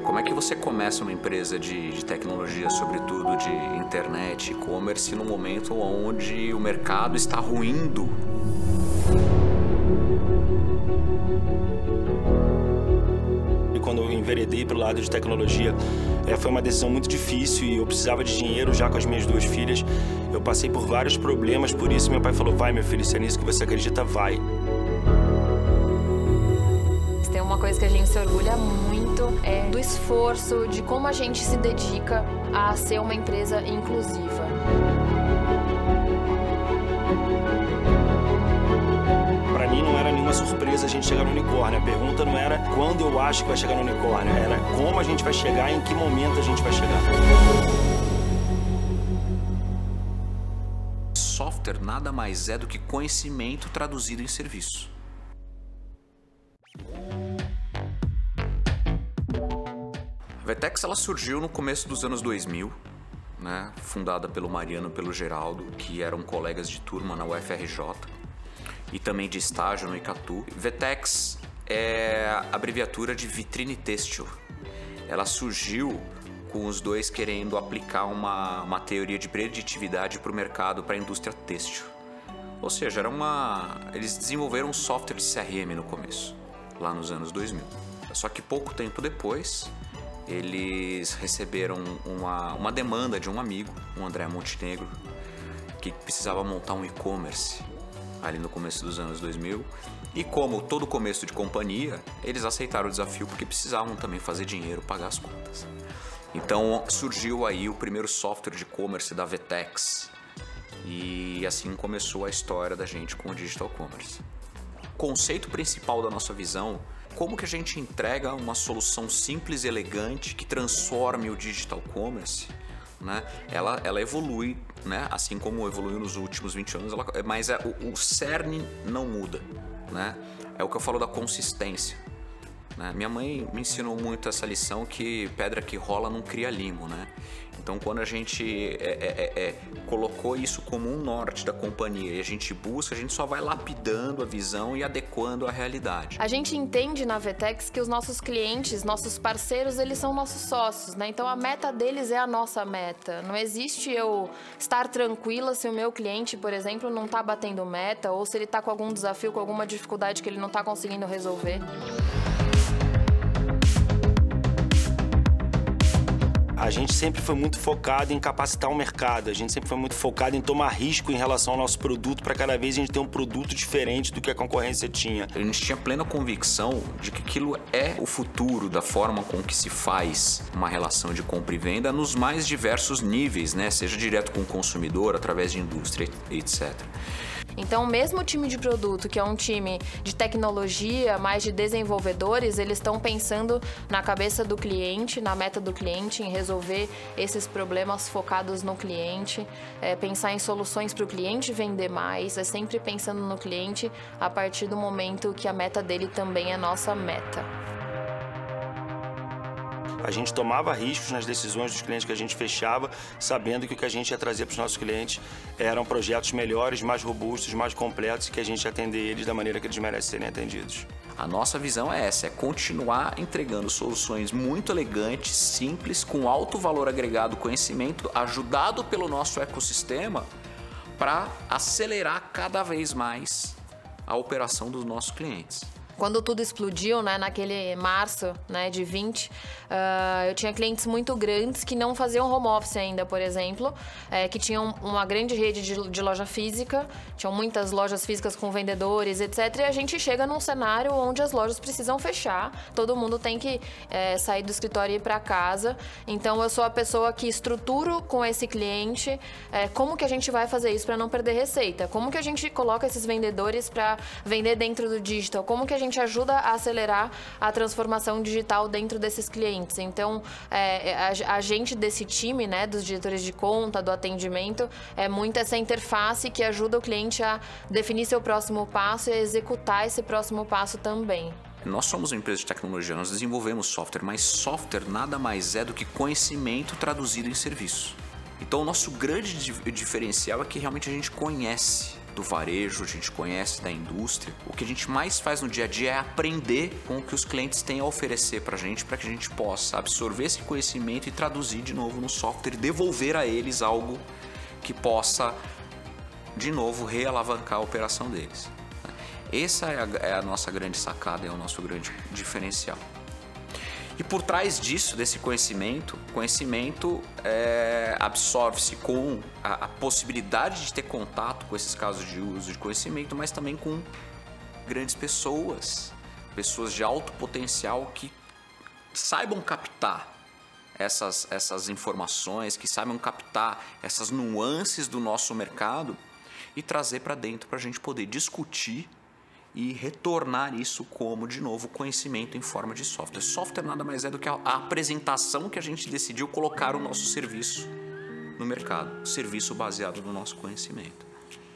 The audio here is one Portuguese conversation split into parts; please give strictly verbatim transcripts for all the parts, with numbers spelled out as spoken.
Como é que você começa uma empresa de, de tecnologia, sobretudo de internet, e-commerce, num momento onde o mercado está ruindo? E quando eu enveredei para o lado de tecnologia, é, foi uma decisão muito difícil e eu precisava de dinheiro já com as minhas duas filhas. Eu passei por vários problemas, por isso meu pai falou: vai, meu filho, se é nisso que você acredita, vai. Tem uma coisa que a gente se orgulha muito, é do esforço, de como a gente se dedica a ser uma empresa inclusiva. Para mim não era nenhuma surpresa a gente chegar no unicórnio. A pergunta não era quando eu acho que vai chegar no unicórnio, era como a gente vai chegar e em que momento a gente vai chegar. Software nada mais é do que conhecimento traduzido em serviço. A Vetex ela surgiu no começo dos anos dois mil, né? Fundada pelo Mariano e pelo Geraldo, que eram colegas de turma na U F R J e também de estágio no Icatu. Vetex é a abreviatura de vitrine têxtil. Ela surgiu com os dois querendo aplicar uma, uma teoria de preditividade para o mercado, para a indústria têxtil. Ou seja, era uma... eles desenvolveram um software de C R M no começo, lá nos anos dois mil. Só que pouco tempo depois, eles receberam uma, uma demanda de um amigo, o André Montenegro, que precisava montar um e-commerce ali no começo dos anos dois mil. E como todo começo de companhia, eles aceitaram o desafio porque precisavam também fazer dinheiro, pagar as contas. Então surgiu aí o primeiro software de e-commerce da Vetex. E assim começou a história da gente com o Digital Commerce. O conceito principal da nossa visão: como que a gente entrega uma solução simples e elegante que transforme o Digital Commerce, né? Ela, ela evolui, né? Assim como evoluiu nos últimos vinte anos, ela, mas é, o, o cerne não muda, né? É o que eu falo da consistência, né? Minha mãe me ensinou muito essa lição, que pedra que rola não cria limo, né? Então, quando a gente é, é, é, colocou isso como um norte da companhia e a gente busca, a gente só vai lapidando a visão e adequando à realidade. A gente entende na Vetex que os nossos clientes, nossos parceiros, eles são nossos sócios, né? Então, a meta deles é a nossa meta. Não existe eu estar tranquila se o meu cliente, por exemplo, não está batendo meta ou se ele está com algum desafio, com alguma dificuldade que ele não está conseguindo resolver. A gente sempre foi muito focado em capacitar o mercado, a gente sempre foi muito focado em tomar risco em relação ao nosso produto, para cada vez a gente ter um produto diferente do que a concorrência tinha. A gente tinha plena convicção de que aquilo é o futuro da forma com que se faz uma relação de compra e venda nos mais diversos níveis, né? Seja direto com o consumidor, através de indústria, etcétera. Então, mesmo o time de produto, que é um time de tecnologia, mais de desenvolvedores, eles estão pensando na cabeça do cliente, na meta do cliente, em resolver esses problemas focados no cliente, é, pensar em soluções para o cliente vender mais, é sempre pensando no cliente a partir do momento que a meta dele também é nossa meta. A gente tomava riscos nas decisões dos clientes que a gente fechava, sabendo que o que a gente ia trazer para os nossos clientes eram projetos melhores, mais robustos, mais completos, e que a gente ia atender eles da maneira que eles merecem serem atendidos. A nossa visão é essa, é continuar entregando soluções muito elegantes, simples, com alto valor agregado, conhecimento, ajudado pelo nosso ecossistema, para acelerar cada vez mais a operação dos nossos clientes. Quando tudo explodiu, né, naquele março, né, de vinte, uh, eu tinha clientes muito grandes que não faziam home office ainda, por exemplo, é, que tinham uma grande rede de, de loja física, tinham muitas lojas físicas com vendedores, etcétera. E a gente chega num cenário onde as lojas precisam fechar, todo mundo tem que é, sair do escritório e ir para casa. Então, eu sou a pessoa que estruturo com esse cliente é, como que a gente vai fazer isso para não perder receita, como que a gente coloca esses vendedores para vender dentro do digital, como que a gente ajuda a acelerar a transformação digital dentro desses clientes. Então, é, a, a gente desse time, né, dos diretores de conta, do atendimento, é muito essa interface que ajuda o cliente a definir seu próximo passo e a executar esse próximo passo também. Nós somos uma empresa de tecnologia, nós desenvolvemos software, mas software nada mais é do que conhecimento traduzido em serviço. Então, o nosso grande diferencial é que realmente a gente conhece do varejo, a gente conhece da indústria. O que a gente mais faz no dia a dia é aprender com o que os clientes têm a oferecer para a gente, para que a gente possa absorver esse conhecimento e traduzir de novo no software e devolver a eles algo que possa, de novo, realavancar a operação deles. Essa é a, é a nossa grande sacada, é o nosso grande diferencial. E por trás disso, desse conhecimento, conhecimento é, absorve-se com a, a possibilidade de ter contato com esses casos de uso de conhecimento, mas também com grandes pessoas, pessoas de alto potencial que saibam captar essas, essas informações, que saibam captar essas nuances do nosso mercado e trazer para dentro para a gente poder discutir e retornar isso como, de novo, conhecimento em forma de software. Software nada mais é do que a apresentação que a gente decidiu colocar o nosso serviço no mercado, serviço baseado no nosso conhecimento.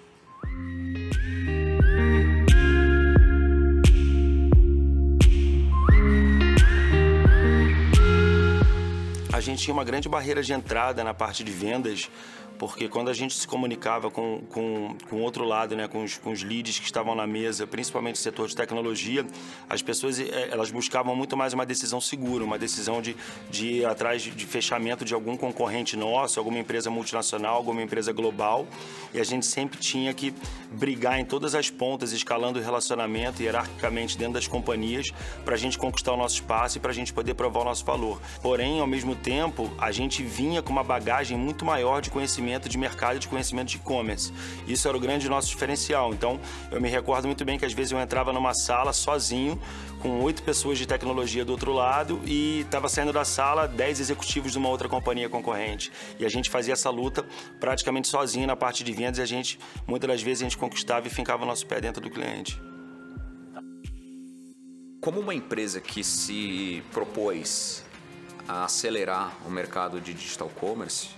A gente tinha uma grande barreira de entrada na parte de vendas, porque quando a gente se comunicava com, com, com o outro lado, né, com, os, com os leads que estavam na mesa, principalmente no setor de tecnologia, as pessoas elas buscavam muito mais uma decisão segura, uma decisão de, de ir atrás de, de fechamento de algum concorrente nosso, alguma empresa multinacional, alguma empresa global, e a gente sempre tinha que brigar em todas as pontas, escalando o relacionamento hierarquicamente dentro das companhias, para a gente conquistar o nosso espaço e para a gente poder provar o nosso valor. Porém, ao mesmo tempo, a gente vinha com uma bagagem muito maior de conhecimento de mercado e de conhecimento de e-commerce. Isso era o grande nosso diferencial. Então, eu me recordo muito bem que às vezes eu entrava numa sala sozinho, com oito pessoas de tecnologia do outro lado e estava saindo da sala dez executivos de uma outra companhia concorrente. E a gente fazia essa luta praticamente sozinho na parte de vendas e a gente, muitas das vezes, a gente conquistava e fincava o nosso pé dentro do cliente. Como uma empresa que se propôs a acelerar o mercado de digital commerce,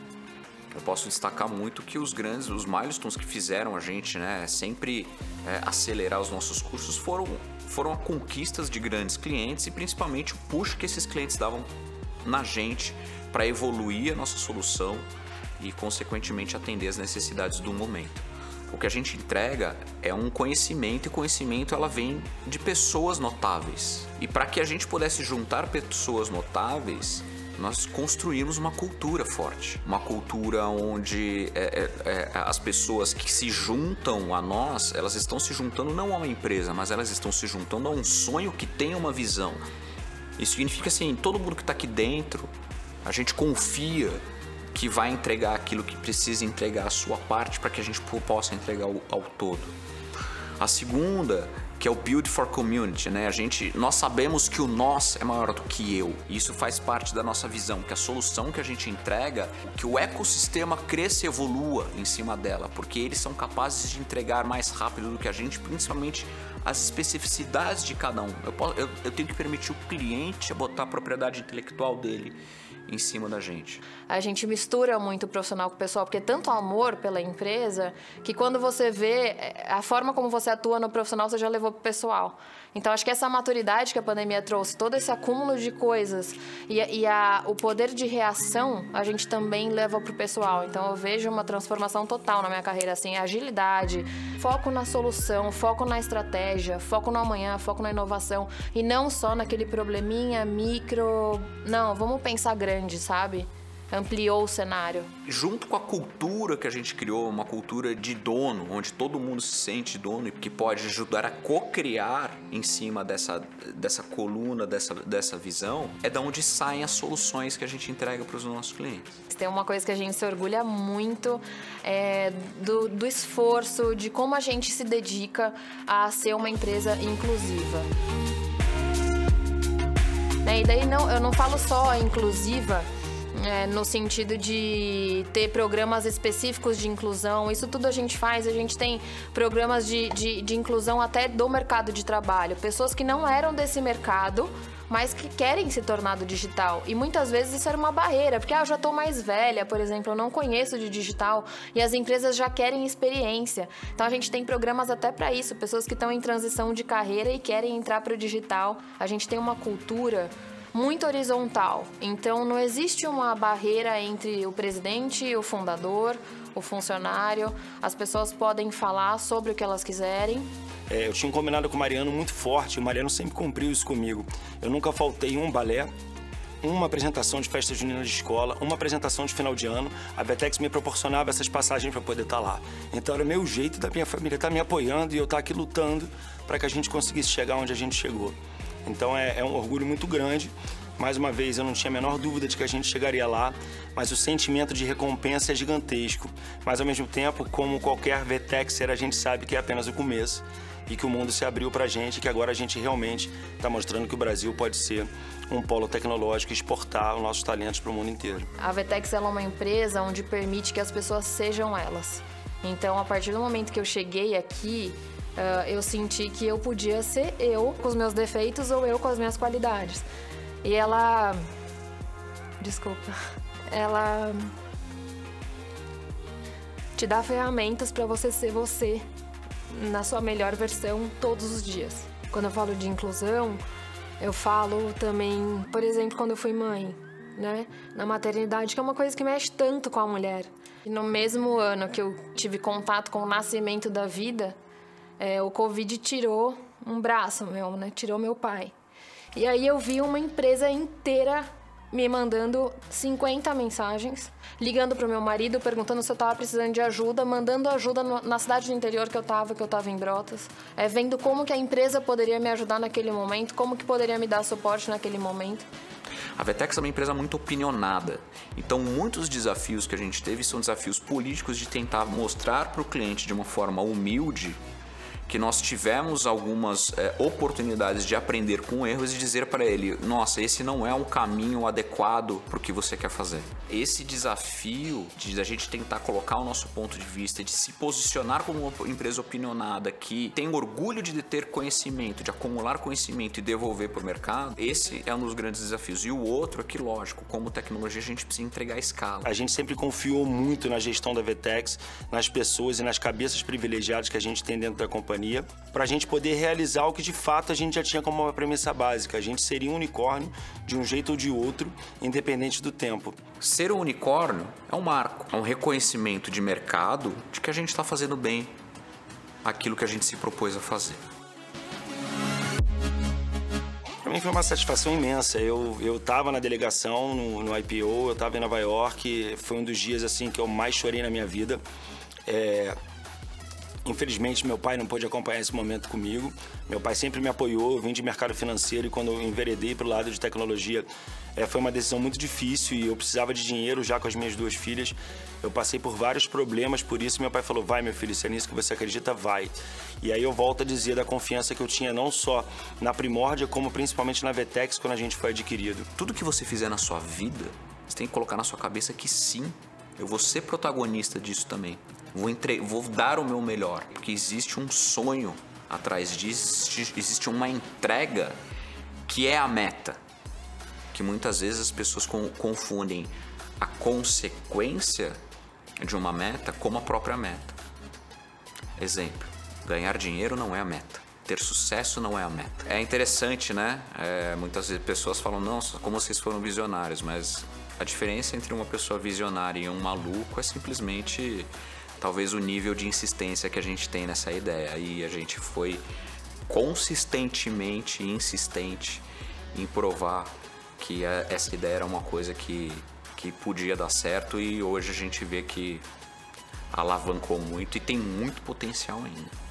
eu posso destacar muito que os grandes, os milestones que fizeram a gente, né, sempre é, acelerar os nossos cursos foram, foram conquistas de grandes clientes e principalmente o push que esses clientes davam na gente para evoluir a nossa solução e, consequentemente, atender as necessidades do momento. O que a gente entrega é um conhecimento e conhecimento ela vem de pessoas notáveis. E para que a gente pudesse juntar pessoas notáveis, nós construímos uma cultura forte, uma cultura onde é, é, é, as pessoas que se juntam a nós, elas estão se juntando não a uma empresa, mas elas estão se juntando a um sonho que tem uma visão. Isso significa assim, todo mundo que está aqui dentro, a gente confia que vai entregar aquilo que precisa entregar a sua parte para que a gente possa entregar ao, ao todo. A segunda, que é o Build for Community, né? A gente, nós sabemos que o nós é maior do que eu. E isso faz parte da nossa visão, que a solução que a gente entrega, que o ecossistema cresça e evolua em cima dela, porque eles são capazes de entregar mais rápido do que a gente, principalmente as especificidades de cada um. Eu, posso, eu, eu tenho que permitir o cliente a botar a propriedade intelectual dele em cima da gente. A gente mistura muito o profissional com o pessoal, porque é tanto amor pela empresa que quando você vê a forma como você atua no profissional, você já levou pro pessoal. Então, acho que essa maturidade que a pandemia trouxe, todo esse acúmulo de coisas e, e a, o poder de reação, a gente também leva pro pessoal. Então, eu vejo uma transformação total na minha carreira, assim, agilidade, foco na solução, foco na estratégia, foco no amanhã, foco na inovação e não só naquele probleminha micro. Não, vamos pensar grande, sabe? Ampliou o cenário. Junto com a cultura que a gente criou, uma cultura de dono, onde todo mundo se sente dono e que pode ajudar a co-criar em cima dessa, dessa coluna, dessa, dessa visão, é da onde saem as soluções que a gente entrega para os nossos clientes. Tem uma coisa que a gente se orgulha muito, é, do, do esforço, de como a gente se dedica a ser uma empresa inclusiva. E daí não, eu não falo só inclusiva, É, no sentido de ter programas específicos de inclusão. Isso tudo a gente faz, a gente tem programas de, de, de inclusão até do mercado de trabalho. Pessoas que não eram desse mercado, mas que querem se tornar do digital. E muitas vezes isso era uma barreira, porque ah, eu já estou mais velha, por exemplo, eu não conheço de digital, e as empresas já querem experiência. Então a gente tem programas até para isso, pessoas que estão em transição de carreira e querem entrar para o digital. A gente tem uma cultura muito horizontal. Então não existe uma barreira entre o presidente, o fundador, o funcionário. As pessoas podem falar sobre o que elas quiserem. É, eu tinha um combinado com o Mariano muito forte, o Mariano sempre cumpriu isso comigo. Eu nunca faltei um balé, uma apresentação de festa junina de escola, uma apresentação de final de ano. A Vetex me proporcionava essas passagens para poder estar lá. Então era meu jeito da minha família estar me apoiando e eu estar aqui lutando para que a gente conseguisse chegar onde a gente chegou. Então é, é um orgulho muito grande. Mais uma vez, eu não tinha a menor dúvida de que a gente chegaria lá, mas o sentimento de recompensa é gigantesco. Mas ao mesmo tempo, como qualquer Vetexer, a gente sabe que é apenas o começo e que o mundo se abriu pra gente e que agora a gente realmente está mostrando que o Brasil pode ser um polo tecnológico e exportar os nossos talentos para o mundo inteiro. A Vetex ela é uma empresa onde permite que as pessoas sejam elas. Então, a partir do momento que eu cheguei aqui, uh, eu senti que eu podia ser eu com os meus defeitos ou eu com as minhas qualidades. E ela... Desculpa. Ela... te dá ferramentas para você ser você na sua melhor versão todos os dias. Quando eu falo de inclusão, eu falo também, por exemplo, quando eu fui mãe, né? Na maternidade, que é uma coisa que mexe tanto com a mulher. E no mesmo ano que eu tive contato com o nascimento da vida, é, o Covid tirou um braço meu, né? Tirou meu pai. E aí eu vi uma empresa inteira me mandando cinquenta mensagens, ligando pro meu marido, perguntando se eu tava precisando de ajuda, mandando ajuda no, na cidade do interior que eu tava, que eu tava em Brotas, é, vendo como que a empresa poderia me ajudar naquele momento, como que poderia me dar suporte naquele momento. A Vetex é uma empresa muito opinionada, então muitos desafios que a gente teve são desafios políticos de tentar mostrar para o cliente de uma forma humilde que nós tivemos algumas é, oportunidades de aprender com erros e dizer para ele, nossa, esse não é um caminho adequado para o que você quer fazer. Esse desafio de a gente tentar colocar o nosso ponto de vista, de se posicionar como uma empresa opinionada que tem orgulho de ter conhecimento, de acumular conhecimento e devolver para o mercado, esse é um dos grandes desafios. E o outro é que, lógico, como tecnologia a gente precisa entregar a escala. A gente sempre confiou muito na gestão da Vetex, nas pessoas e nas cabeças privilegiadas que a gente tem dentro da companhia, para a gente poder realizar o que de fato a gente já tinha como uma premissa básica. A gente seria um unicórnio de um jeito ou de outro, independente do tempo. Ser um unicórnio é um marco, é um reconhecimento de mercado de que a gente está fazendo bem aquilo que a gente se propôs a fazer. Para mim foi uma satisfação imensa. Eu eu estava na delegação, no, no I P O, eu estava em Nova York, foi um dos dias assim que eu mais chorei na minha vida. É... Infelizmente, meu pai não pôde acompanhar esse momento comigo. Meu pai sempre me apoiou, eu vim de mercado financeiro e quando eu enveredei para o lado de tecnologia, é, foi uma decisão muito difícil e eu precisava de dinheiro já com as minhas duas filhas. Eu passei por vários problemas, por isso meu pai falou, vai meu filho, se é nisso que você acredita, vai. E aí eu volto a dizer da confiança que eu tinha não só na Primórdia, como principalmente na Vetex quando a gente foi adquirido. Tudo que você fizer na sua vida, você tem que colocar na sua cabeça que sim, eu vou ser protagonista disso também. Vou, entre... Vou dar o meu melhor, porque existe um sonho atrás disso, existe uma entrega que é a meta. Que muitas vezes as pessoas confundem a consequência de uma meta como a própria meta. Exemplo, ganhar dinheiro não é a meta. Ter sucesso não é a meta. É interessante, né? É, muitas vezes pessoas falam, nossa, como vocês foram visionários, mas a diferença entre uma pessoa visionária e um maluco é simplesmente talvez o nível de insistência que a gente tem nessa ideia. E a gente foi consistentemente insistente em provar que essa ideia era uma coisa que, que podia dar certo e hoje a gente vê que alavancou muito e tem muito potencial ainda.